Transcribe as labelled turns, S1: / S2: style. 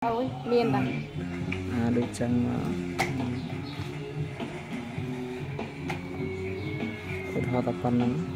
S1: ôi miền ta
S2: được chăng họ tập văn lắm